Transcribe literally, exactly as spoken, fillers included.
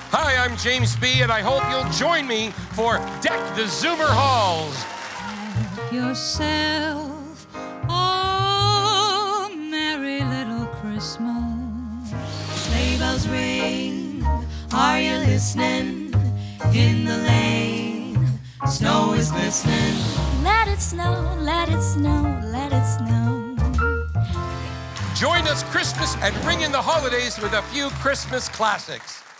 Hi, I'm Jaymz Bee, and I hope you'll join me for Deck the Zoomer Halls. Yourself, oh, merry little Christmas. Sleigh bells ring, are you listening? In the lane, snow is glistening. Let it snow, let it snow, let it snow. Join us Christmas and ring in the holidays with a few Christmas classics.